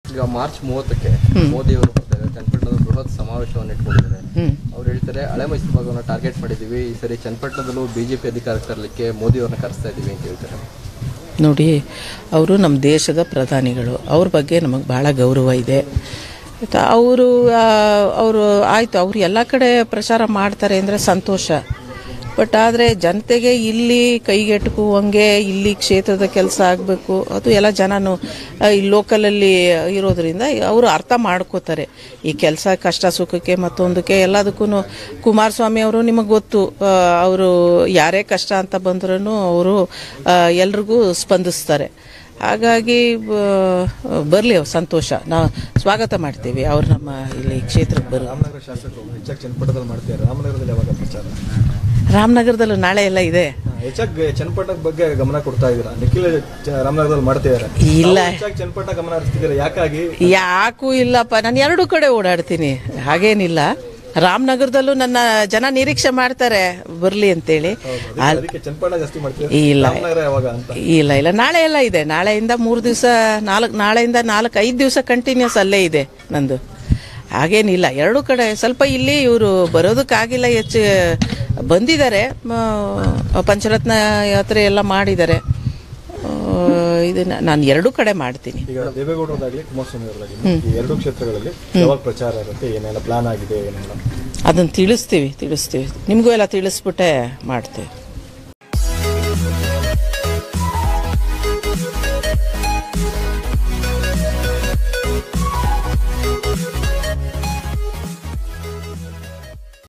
ಈಗ ಮಾರ್ಚ್ 30ಕ್ಕೆ ಮೋದಿ ಅವರು ಬರ್ತಾರೆ, ಚನ್ನಪಟ್ಟಣದ ಬೃಹತ್ ಸಮಾವೇಶವನ್ನು ಇಟ್ಕೊಂಡಿದ್ದಾರೆ. ಅವ್ರು ಹೇಳ್ತಾರೆ ಹಳೆ ಮೈಸೂರು ಭಾಗವನ್ನು ಟಾರ್ಗೆಟ್ ಮಾಡಿದೀವಿ, ಈ ಸರಿ ಚನ್ನಪಟ್ಟಣದಲ್ಲೂ ಬಿಜೆಪಿ ಅಧಿಕಾರಕ್ಕೆ ತರಲಿಕ್ಕೆ ಮೋದಿ ಅವ್ರನ್ನ ಕರೆಸ್ತಾ ಇದೀವಿ ಅಂತ ಹೇಳ್ತಾರೆ. ನೋಡಿ, ಅವರು ನಮ್ಮ ದೇಶದ ಪ್ರಧಾನಿಗಳು, ಅವ್ರ ಬಗ್ಗೆ ನಮಗೆ ಭಾಳ ಗೌರವ ಇದೆ. ಅವರು ಆಯಿತು, ಅವರು ಎಲ್ಲ ಕಡೆ ಪ್ರಚಾರ ಮಾಡ್ತಾರೆ ಅಂದರೆ ಸಂತೋಷ. ಬಟ್ ಆದರೆ ಜನತೆಗೆ ಇಲ್ಲಿ ಕೈಗೆಟುಕುವಂಗೆ ಇಲ್ಲಿ ಕ್ಷೇತ್ರದ ಕೆಲಸ ಆಗಬೇಕು, ಅದು ಎಲ್ಲ ಜನನು ಈ ಲೋಕಲಲ್ಲಿ ಇರೋದ್ರಿಂದ ಅವರು ಅರ್ಥ ಮಾಡ್ಕೋತಾರೆ. ಈ ಕೆಲಸ ಕಷ್ಟ ಸುಖಕ್ಕೆ ಮತ್ತೊಂದಕ್ಕೆ ಎಲ್ಲದಕ್ಕೂ ಕುಮಾರಸ್ವಾಮಿ ಅವರು ನಿಮಗೆ ಗೊತ್ತು, ಅವರು ಯಾರೇ ಕಷ್ಟ ಅಂತ ಬಂದ್ರೂ ಅವರು ಎಲ್ರಿಗೂ ಸ್ಪಂದಿಸ್ತಾರೆ. ಹಾಗಾಗಿ ಬರಲಿ, ಸಂತೋಷ, ನಾವು ಸ್ವಾಗತ ಮಾಡ್ತೀವಿ ಅವ್ರು ನಮ್ಮ ಇಲ್ಲಿ ಕ್ಷೇತ್ರಕ್ಕೆ ಬರೋ. ರಾಮನಗರ ಶಾಸಕರು ಹೆಚ್ಚಾಗಿ ಚನ್ನಪಟ್ಟಣದಲ್ಲಿ ಮಾಡ್ತಾರೆ, ರಾಮನಗರದಲ್ಲಿ ಯಾವಾಗ ಪ್ರಚಾರ? ರಾಮನಗರದಲ್ಲೂ ನಾಳೆ ಎಲ್ಲ ಇದೆ. ಹೆಚ್ಚಾಗಿ ಚನ್ನಪಟ್ಟಣದ ಬಗ್ಗೆ ಗಮನ ಕೊಡ್ತಾ ಇದ್ದೀರಾ? ನಿಖಿಲ್ ರಾಮನಗರದಲ್ಲಿ ಮಾಡ್ತಿದ್ದಾರೆ, ಇಲ್ಲ ಚನ್ನಪಟ್ಟಣ ಗಮನ ಹರಿಸ್ತಿದ್ದೀರಾ, ಯಾಕಾಗಿ? ಯಾಕೂ ಇಲ್ಲಪ್ಪ, ನಾನು ಎರಡು ಕಡೆ ಓಡಾಡ್ತೀನಿ, ಹಾಗೇನಿಲ್ಲ. ರಾಮನಗರದಲ್ಲೂ ನನ್ನ ಜನ ನಿರೀಕ್ಷೆ ಮಾಡ್ತಾರೆ ಬರ್ಲಿ ಅಂತೇಳಿ. ಇಲ್ಲ ಇಲ್ಲ, ನಾಳೆ ಎಲ್ಲ ಇದೆ. ನಾಳೆಯಿಂದ 3 ದಿವಸ, ನಾಳೆಯಿಂದ 4-5 ದಿವಸ ಕಂಟಿನ್ಯೂಸ್ ಅಲ್ಲೇ ಇದೆ ನಂದು. ಹಾಗೇನಿಲ್ಲ, ಎರಡು ಕಡೆ ಸ್ವಲ್ಪ ಇಲ್ಲಿ ಇವರು ಬರೋದಕ್ಕಾಗಿಲ್ಲ, ಹೆಚ್ಚು ಬಂದಿದ್ದಾರೆ, ಪಂಚರತ್ನ ಯಾತ್ರೆ ಎಲ್ಲ ಮಾಡಿದ್ದಾರೆ. ಇದನ್ನ ನಾನು ಎರಡು ಕಡೆ ಮಾಡ್ತೀನಿ. ಈಗ ದೇವೇಗೌಡರದಾಗಲಿ ಕುಮಾರಸ್ವಾಮಿ ಅವರದಾಗಲಿ ಎರಡು ಕ್ಷೇತ್ರಗಳಲ್ಲಿ ಯಾವಾಗ ಪ್ರಚಾರ ಇರುತ್ತೆ, ಏನೆಲ್ಲ ಪ್ಲಾನ್ ಆಗಿದೆ, ಏನೆಲ್ಲ ಅದನ್ನು ತಿಳಿಸ್ತೀವಿ, ನಿಮಗೂ ಎಲ್ಲ ತಿಳಿಸ್ಬಿಟ್ಟೆ ಮಾಡ್ತೀವಿ.